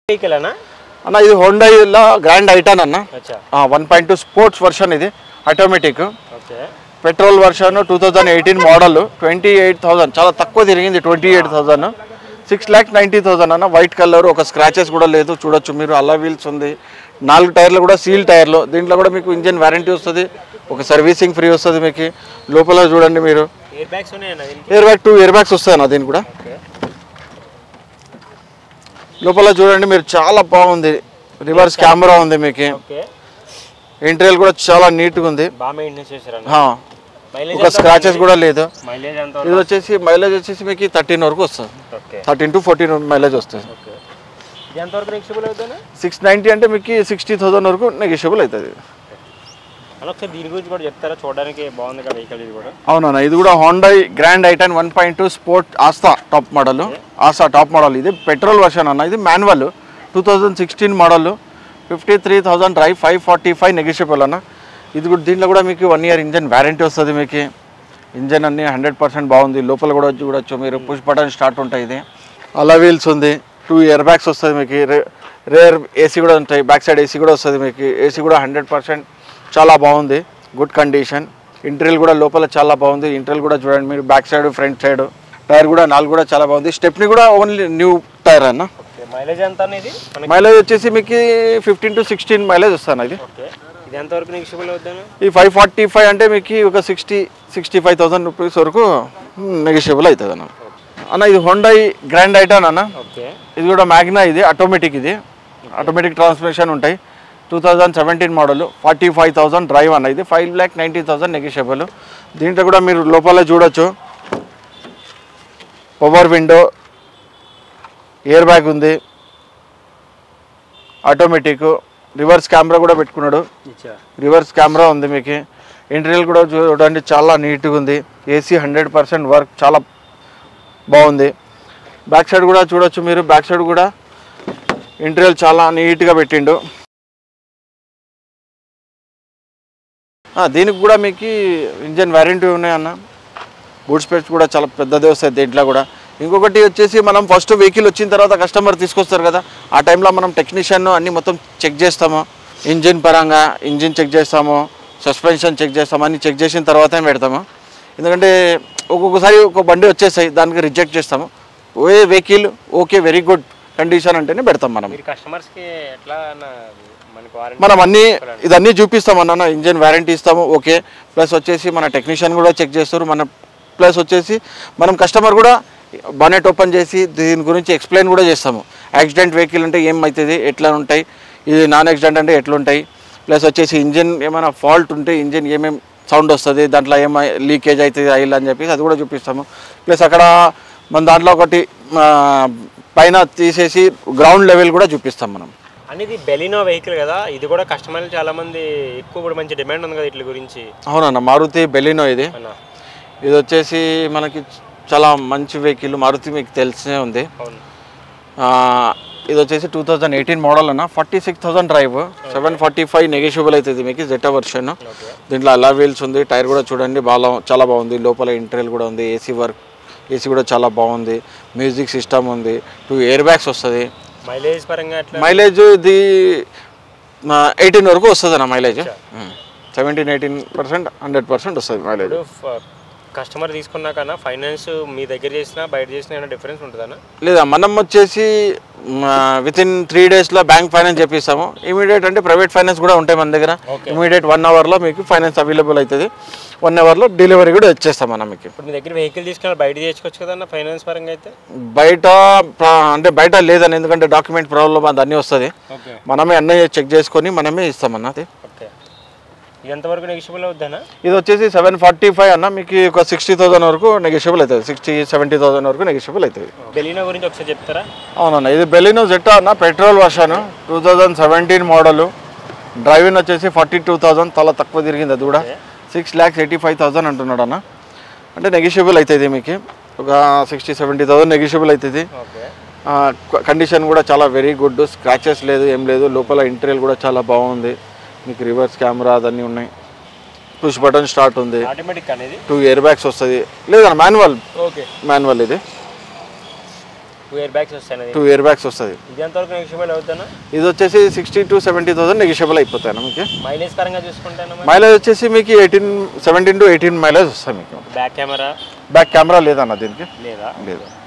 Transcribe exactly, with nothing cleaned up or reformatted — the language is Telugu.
వెహికల్ అన్న అన్న ఇది హోండాలో గ్రాండ్ ఐటాన్ అన్న one point two sports version ఇది automatic petrol version two thousand eighteen model twenty eight thousand చాలా తక్కువ తిరిగింది twenty eight thousand six lakh ninety thousand అన్న వైట్ కలర్ ఒక స్క్రాచెస్ కూడా లేదు చూడొచ్చు మీరు అలా వీల్స్ ఉంది నాలుగు టైర్లు కూడా సీల్ టైర్లు దీంట్లో కూడా మీకు ఇంజిన్ వారంటీ వస్తుంది ఒక సర్వీసింగ్ ఫ్రీ వస్తుంది మీకు లోపల చూడండి మీరు air bag two air bags వస్తాయి అన్న దీనికి కూడా లోపల చూడండి మీరు చాలా బాగుంది రివర్స్ కెమెరా ఉంది మీకు ఇంటీరియర్ కూడా చాలా నీట్గా ఉంది ఒక స్క్రాచెస్ కూడా లేదు ఇది వచ్చేసి మైలేజ్ వచ్చేసి మీకు థర్టీన్ వరకు వస్తుంది థర్టీన్ టు ఫోర్టీన్ మైలేజ్ వస్తుంది సిక్స్ నైంటీ అంటే మీకు సిక్స్టీ థౌసండ్ వరకు నెగోషియబుల్ అవుతుంది దీని గురించి కూడా చెప్తారా చూడడానికి బాగుంది కదా వెహికల్ ఇది కూడా అవునన్నా ఇది కూడా Hyundai grand I ten one point two sport Asta top model Asta top model ఇది పెట్రోల్ వర్షన్ అన్న ఇది manual two thousand sixteen model fifty three thousand drive five forty five negotiable అన్న ఇది కూడా దీంట్లో కూడా మీకు వన్ ఇయర్ ఇంజన్ వారంటీ వస్తుంది మీకు ఇంజన్ అన్ని హండ్రెడ్ పర్సెంట్ బాగుంది లోపల కూడా చూడొచ్చు మీరు పుష్ బటన్ స్టార్ట్ ఉంటాయి ఇది అలా వీల్స్ ఉంది టూ ఇయర్ బ్యాగ్స్ వస్తుంది మీకు రేర్ ఏసీ కూడా ఉంటాయి బ్యాక్ సైడ్ ఏసీ కూడా వస్తుంది మీకు ఏసీ కూడా హండ్రెడ్ పర్సెంట్ చాలా బాగుంది గుడ్ కండిషన్ ఇంటీరియర్ కూడా లోపల చాలా బాగుంది ఇంటీరియర్ కూడా చూడండి మీరు back side front side tyre కూడా నాలుగు కూడా చాలా బాగుంది స్టెప్ని కూడా ఓన్లీ న్యూ టైర్ అన్న మైలేజ్ ఎంత అనేది మైలేజ్ వచ్చేసి మీకు ఫిఫ్టీన్ టు సిక్స్టీన్ మైలేజ్ వస్తాను ఇది ఇది ఎంతవరకు నెగోషియబుల్ అవుతాను ఈ ఫైవ్ ఫార్టీ ఫైవ్ అంటే మీకు ఒక sixty sixty five thousand rupees వరకు నెగోషియబుల్ అవుతుంది అన్న అన్న ఇది హోండాయ్ గ్రాండ్ ఐటాన్ అన్న ఇది కూడా మ్యాగ్నా ఇది ఆటోమేటిక్ ఇది ఆటోమేటిక్ ట్రాన్స్మిషన్ ఉంటాయి two thousand seventeen model forty five thousand drive అన్న ఇది five lakh ninety thousand negotiable దీంట్లో కూడా మీరు లోపల చూడొచ్చు పవర్ విండో ఎయిర్ బ్యాగ్ ఉంది ఆటోమేటిక్ రివర్స్ కెమెరా కూడా పెట్టుకున్నాడు రివర్స్ కెమెరా ఉంది మీకు ఇంటీరియర్ కూడా చూడండి చాలా నీట్గా ఉంది ఏసీ హండ్రెడ్ పర్సెంట్ వర్క్ చాలా బాగుంది బ్యాక్ సైడ్ కూడా చూడొచ్చు మీరు బ్యాక్ సైడ్ కూడా ఇంటీరియర్ చాలా నీట్గా పెట్టిండు దీనికి కూడా మీకు ఇంజన్ వారంటీ ఉన్నాయన్న బూట్ స్పేస్ కూడా చాలా పెద్దదే వస్తాయి దీంట్లో కూడా ఇంకొకటి వచ్చేసి మనం ఫస్ట్ వెహికల్ వచ్చిన తర్వాత కస్టమర్ తీసుకొస్తారు కదా ఆ టైంలో మనం టెక్నీషియన్ అన్నీ మొత్తం చెక్ చేస్తాము ఇంజిన్ పరంగా ఇంజిన్ చెక్ చేస్తాము సస్పెన్షన్ చెక్ చేస్తాము అన్నీ చెక్ చేసిన తర్వాతే పెడతాము ఎందుకంటే ఒక్కొక్కసారి ఒక బండి వచ్చేసాయి దానికి రిజెక్ట్ చేస్తాము ఓే vehicle okay very good condition అంటేనే పెడతాం మనం కస్టమర్స్కి ఎట్లా మనం అన్నీ ఇదన్నీ చూపిస్తాం అన్న ఇంజన్ వారంటీ ఇస్తాము ఓకే ప్లస్ వచ్చేసి మన టెక్నీషియన్ కూడా చెక్ చేస్తారు మన ప్లస్ వచ్చేసి మనం కస్టమర్ కూడా బానెట్ ఓపెన్ చేసి దీని గురించి ఎక్స్ప్లెయిన్ కూడా చేస్తాము యాక్సిడెంట్ వెహికల్ అంటే ఏమవుతుంది ఎట్లా ఉంటాయి ఇది నాన్ యాక్సిడెంట్ అంటే ఎట్లుంటాయి ప్లస్ వచ్చేసి ఇంజిన్ ఏమైనా ఫాల్ట్ ఉంటే ఇంజిన్ ఏమేమి సౌండ్ వస్తుంది దాంట్లో ఏమై లీకేజ్ అవుతుంది ఆయిల్ అని చెప్పేసి అది కూడా చూపిస్తాము ప్లస్ అక్కడ మన దాంట్లో ఒకటి పైన తీసేసి గ్రౌండ్ లెవెల్ కూడా చూపిస్తాం మనం అనేది బెలినో వెహికల్ కదా ఇది కూడా కస్టమర్లు చాలా మంది ఎక్కువ కూడా మంచి డిమాండ్ ఉంది కదా వీటి గురించి అవునన్న మారుతి బెలినో ఇది ఇది వచ్చేసి మనకి చాలా మంచి వెహికల్ మారుతి మీకు తెలిసే ఉంది ఇది వచ్చేసి టూ థౌజండ్ ఎయిటీన్ మోడల్ అన్న forty six thousand drive seven forty five negotiable అవుతుంది మీకు జెటా వర్షన్ దీంట్లో అలా వీల్స్ ఉంది టైర్ కూడా చూడండి బాగా చాలా బాగుంది లోపల ఇంటీరియర్ కూడా ఉంది ఏసీ వర్క్ ఏసీ కూడా చాలా బాగుంది మ్యూజిక్ సిస్టమ్ ఉంది టూ ఎయిర్ బ్యాగ్స్ వస్తుంది మైలేజ్ పరంగా మైలేజ్ ఇది ఎయిటీన్ వరకు వస్తుంది అన్న mileage seventeen eighteen percent hundred percent వస్తుంది మైలేజ్ కస్టమర్ తీసుకున్నాకన్నా ఫైనాన్స్ మీ దగ్గర చేసినా బయట చేసినా ఏమైనా డిఫరెన్స్ ఉంటుందన్నా లేదా మనం వచ్చేసి విత్ ఇన్ త్రీ డేస్లో బ్యాంక్ ఫైనాన్స్ చెప్పిస్తాము ఇమీడియట్ అంటే ప్రైవేట్ ఫైనాన్స్ కూడా ఉంటాయి మన దగ్గర ఇమీడియట్ వన్ అవర్లో మీకు ఫైనాన్స్ అవైలబుల్ అవుతుంది వన్ అవర్లో డెలివరీ కూడా వచ్చేస్తాం మనం మీకు ఇప్పుడు మీ దగ్గర వెహికల్ తీసుకుని బయట చేసుకోవచ్చు కదన్నా ఫైనాన్స్ పరంగా అయితే బయట అంటే బయట లేదని ఎందుకంటే డాక్యుమెంట్ ప్రాబ్లమ్ అది అన్నీ వస్తుంది మనమే అన్నీ చెక్ చేసుకొని మనమే ఇస్తామన్న అది ఎంతవరకు నెగోషియబుల్ అవుతుందన్నా ఇది వచ్చేసి సెవెన్ ఫార్టీ ఫైవ్ అన్న మీకు ఒక సిక్స్టీ థౌసండ్ వరకు నెగోషియబుల్ అవుతుంది సిక్స్టీ సెవెంటీ థౌసండ్ వరకు నెగోషియబుల్ అవుతుంది బెలినో గురించి ఒకసారి చెప్తారా అవునన్న ఇది బెలినో జెట్టా అన్న petrol version two thousand seventeen model driving వచ్చేసి ఫార్టీ టూ థౌసండ్ చాలా తక్కువ తిరిగింది అది కూడా six lakhs eighty five thousand అంటున్నాడు అన్న అంటే నెగోషియబుల్ అవుతుంది మీకు ఒక సిక్స్టీ సెవెంటీ థౌసండ్ నెగోషియబుల్ అవుతుంది కండిషన్ కూడా చాలా వెరీ గుడ్ స్క్రాచెస్ లేదు ఏం లేదు లోపల ఇంటీరియర్ కూడా చాలా బాగుంది మీకు రివర్స్ కెమెరా అదన్నీ ఉన్నాయి పుష్ బటన్ స్టార్ట్ ఉంది ఆటోమేటిక్ అనేది టూ ఇయర్ బ్యాగ్స్ వస్తుంది లేదన్న మాన్యువల్ ఓకే మాన్యువల్ ఇది టూ ఇయర్ బ్యాగ్స్ వస్తాయి. టూ ఇయర్ బ్యాగ్స్ వస్తుంది. ఇది ఎంతవరకు నెగిషియబుల్ అవుతానా? ఇది వచ్చేసి sixty to seventy thousand negotiable అయిపోతాయి మీకు. మైలేజ్ పరంగా చూసుకుంటాను, మైలేజ్ వచ్చేసి మీకు eighteen seventeen to eighteen mileage వస్తాయి మీకు. బ్యాక్ కెమెరా బ్యాక్ కెమెరా లేదన్న దీనికి లేదా? లేదు.